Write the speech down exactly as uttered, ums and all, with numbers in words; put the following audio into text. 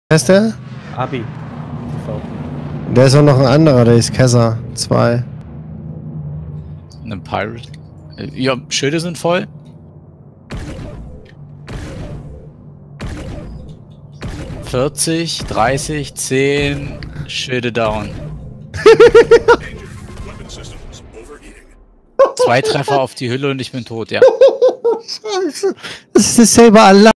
Wer ist der? Abi. T V. Der ist auch noch ein anderer, der ist Kessa. Zwei. Ein Pirate. Ja, Schilde sind voll. vierzig, dreißig, zehn, Schilde down. Zwei Treffer auf die Hülle und ich bin tot, ja. Scheiße. Das ist dasselbe Alarm.